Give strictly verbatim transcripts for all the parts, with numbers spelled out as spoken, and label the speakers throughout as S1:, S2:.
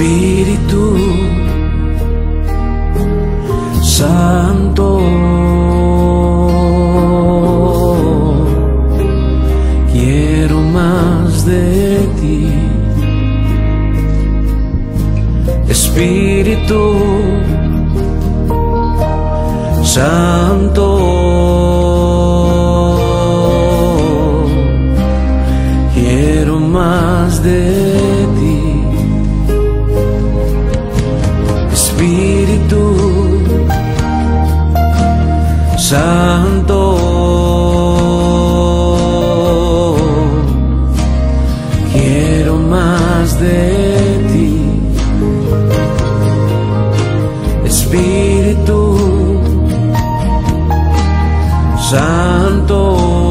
S1: Espíritu Santo, quiero más de ti. Espíritu Santo, quiero más de ti. Espíritu Santo, quiero más de ti. Espíritu Santo,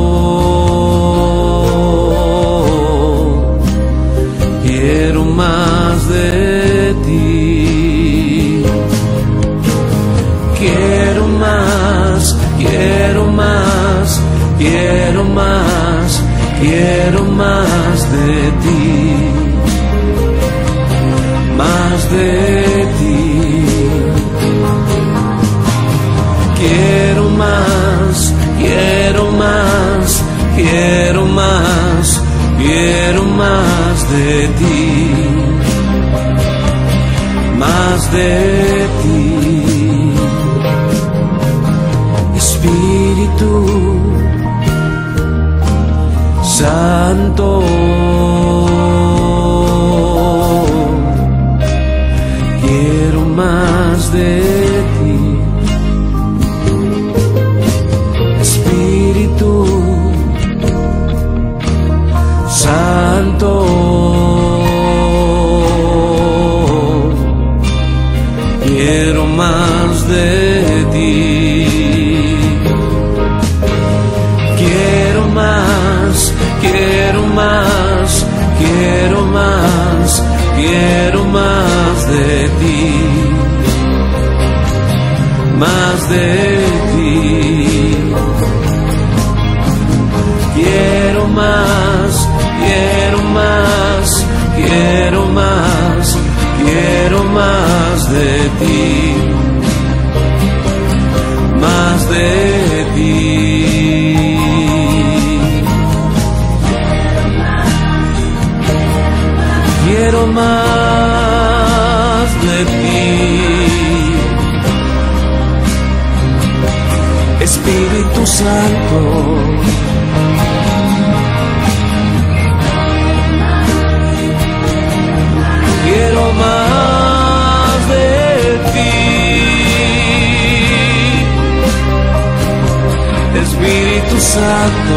S1: quiero más de ti. Quiero más, quiero más, quiero más, quiero más de ti. Más de ti. Quiero más, quiero más, quiero más, quiero más de ti, más de ti. Espíritu Santo, quiero más de ti. Espíritu Santo, quiero más de ti. Quiero más, quiero más, quiero más, quiero más de ti. Más de ti. Quiero más, quiero más, quiero más, quiero más de ti, más de ti. Quiero más de ti. Espíritu Santo, quiero más de ti. Espíritu Santo,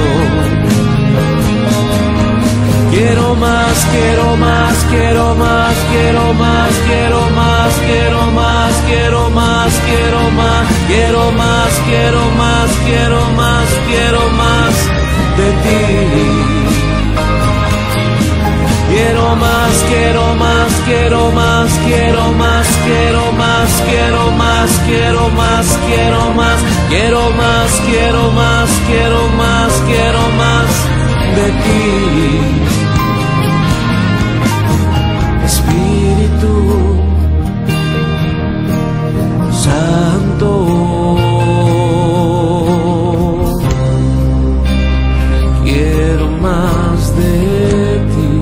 S1: quiero más, quiero más, quiero más, quiero más, quiero más, quiero más, quiero más, quiero más, quiero más, quiero más, quiero más, quiero más de ti. Quiero más, quiero más, quiero más, quiero más, quiero más, quiero más, quiero más, quiero más, quiero más, quiero más, quiero más, quiero más de ti. Espíritu Santo, quiero más de ti.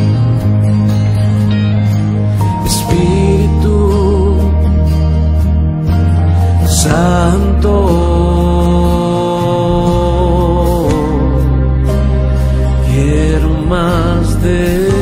S1: Espíritu Santo, quiero más de ti.